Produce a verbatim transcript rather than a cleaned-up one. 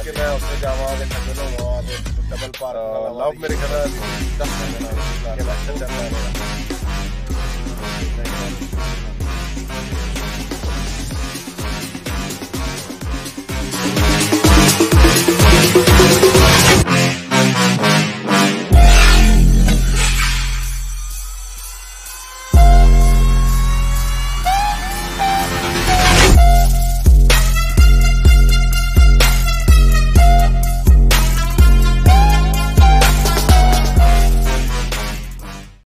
कि मैं उससे जावा के चलो वो डबल पार लव मेरे ख्याल दस मिनट चल रहा है।